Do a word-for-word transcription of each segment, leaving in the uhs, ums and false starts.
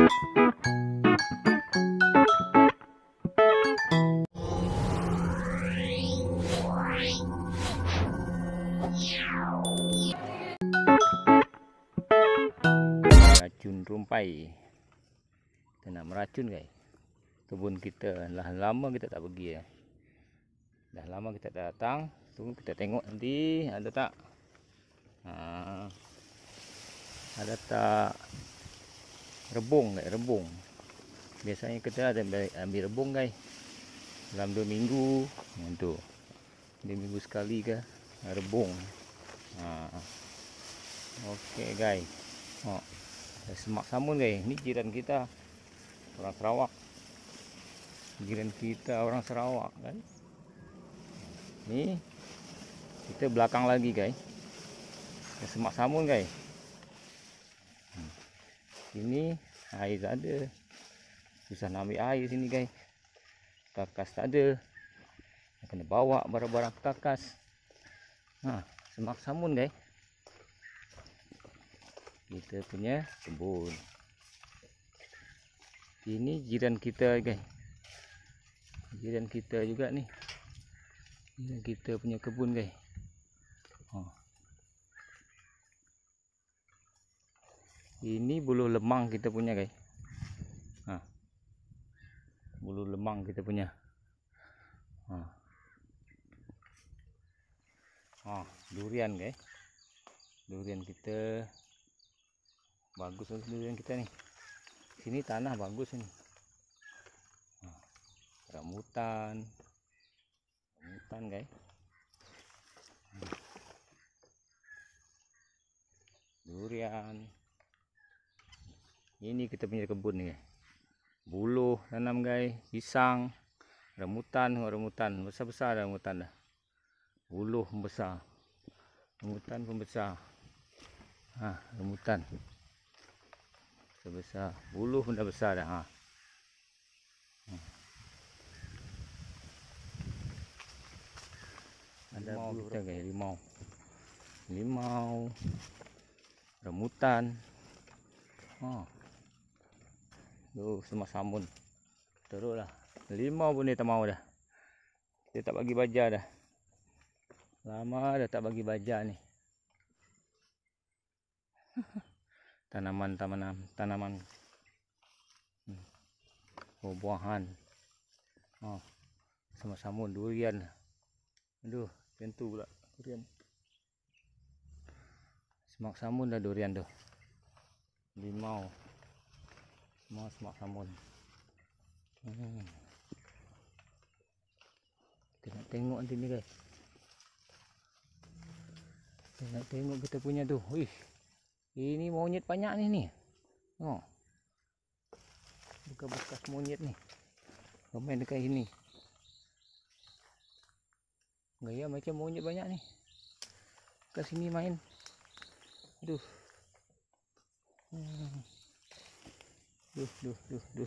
Racun rumpai. Kita nak meracun guys. Kebun kita dah lama kita tak pergi ya. Dah lama kita tak datang. Tunggu kita tengok nanti ada tak. Ha, ada tak rebung guys, rebung. Biasanya kita ada ambil, ambil rebung guys. Dalam dua minggu untuk dua minggu sekali ke rebung. Ha. Okey guys. Oh. Semak Samun guys, ni jiran kita orang Sarawak. Jiran kita orang Sarawak kan. Ni kita belakang lagi guys. Semak Samun guys. Ini air tak ada. Susah nak ambil air sini guys. Takas tak ada. Kena bawa barang-barang takas. Ha, Semak Samun guys. Kita punya kebun. Ini jiran kita guys. Jiran kita juga ni. Jiran kita punya kebun guys. Oh. Ini buluh lemang kita punya guys. Ha. Buluh lemang kita punya. Ha. Ha, durian guys. Durian kita bagus durian kita ni. Sini tanah bagus ni. Ha. Rambutan. Rambutan guys. Durian. Ini kita punya kebun ni guys. Buluh tanam guys, pisang, rambutan, rambutan besar-besar rambutan dah. Buluh besar. Rambutan pun besar. Ha, rambutan sebesar, buluh pun dah besar dah. Ha. Hmm. Ada limau kita guys, limau. Limau. Rambutan. Ha. Tu Semak Samun. Teruklah. Limau pun dia tak mau dah. Dia tak bagi baja dah. Lama dah tak bagi baja ni. Tanaman tanaman tanaman hmm. Oh, buahan. Oh, Semak Samun, durian. Aduh, tentu pula durian. Semak Samun dah durian tu. Limau. Semua Semak Samun. Hmm. Kita nak tengok nanti ni guys. Kita nak tengok kita punya tu. Wih. Ini monyet banyak ni ni. Oh. Bekas-bekas monyet ni. Main dekat sini. Gaya macam monyet banyak ni. Kat sini main. Aduh. Hmm. Duh, duh, duh, duh.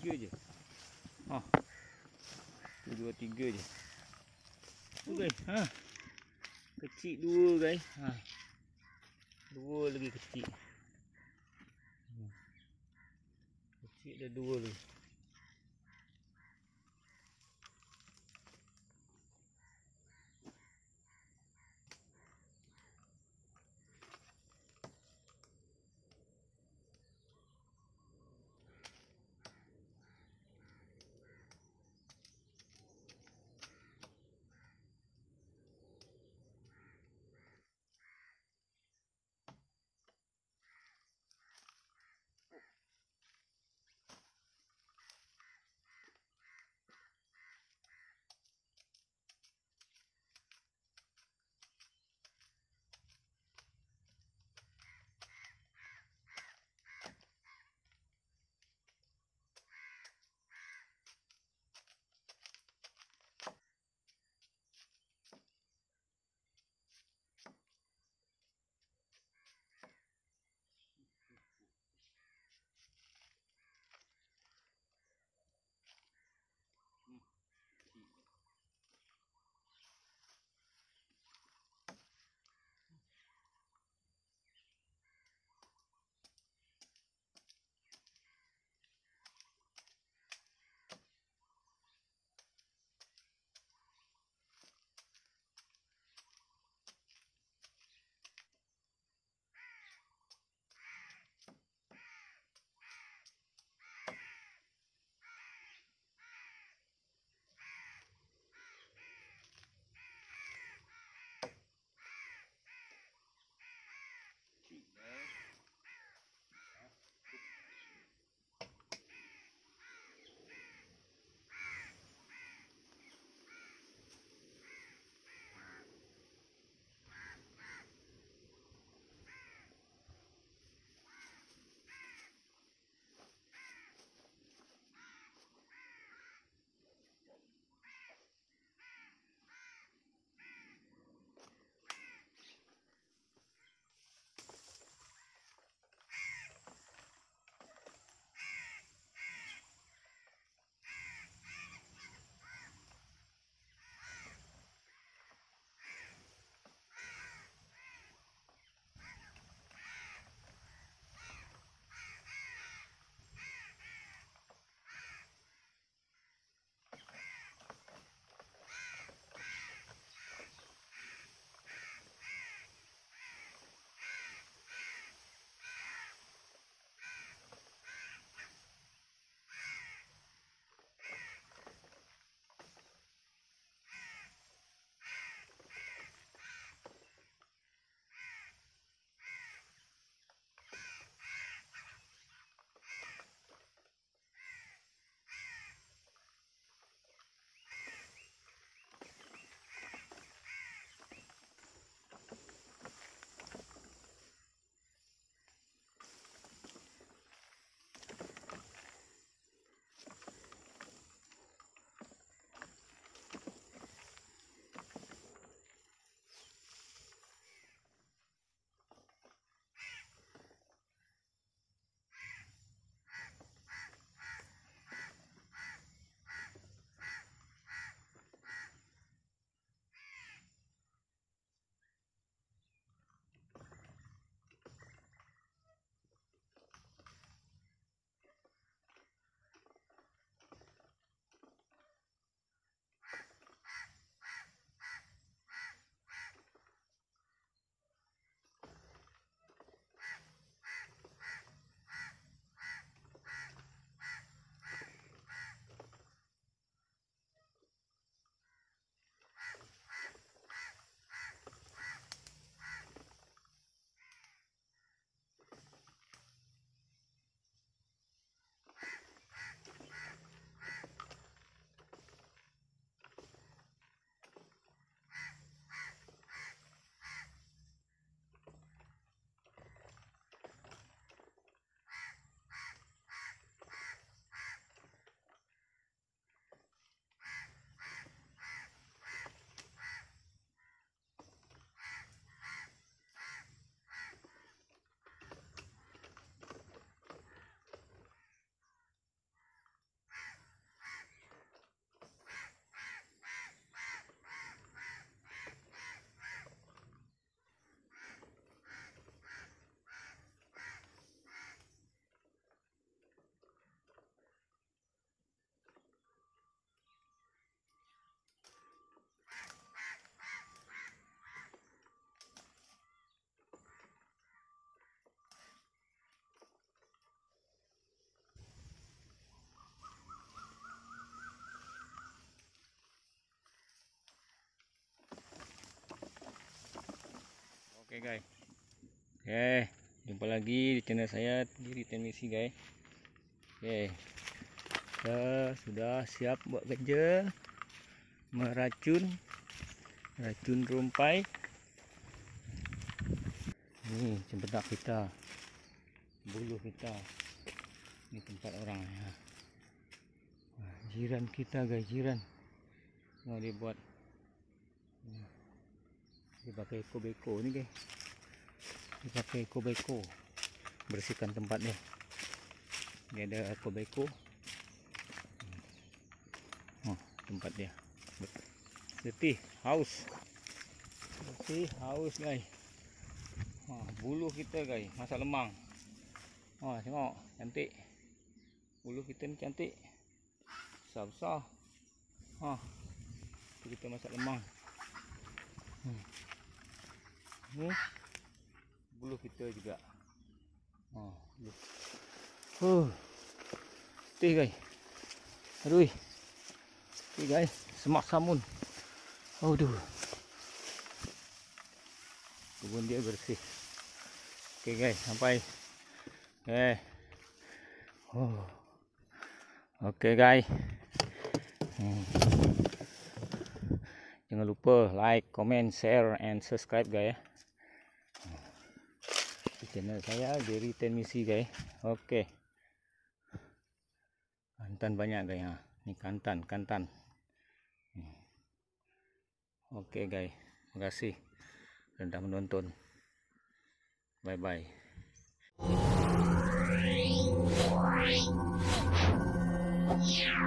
tiga je. Ha. Tu dua tiga je. Tu guys, ha. Kecil dua guys. Ha. Dua lagi kecil. Hmm. Kecil dah dua lagi. Oke guys. Oke, jumpa lagi di channel saya di Riten Misi guys. Oke. Kita sudah siap buat kerja meracun racun rumpai. Ini cempedak kita, buluh kita. Ini tempat orang ya. Jiran kita guys, jiran mau dibuat dipakai ekobeko ni guys, dipakai ekobeko bersihkan tempatnya. Ini ada ekobeko. Oh, tempat dia letih, haus, letih, haus guys. Oh, buluh kita guys masak lemang. Oh, tengok cantik, buluh kita ni cantik, besar-besar. Ha, kita masak lemang. Hmm. Ni buluh kita juga. Ha, buluh. Huh. Teh guys. Aduh. Teh guys, semak samun. Aduh. Kebun dia bersih. Okey guys, sampai. Eh. Oh. Okey guys. Hmm. Jangan lupa like, comment, share and subscribe guys ya. Di channel saya di Riten Misi guys. Okey. Kantan banyak guys ha. Ni kantan, kantan. Hmm. Okey guys. Terima kasih sudah menonton. Bye bye.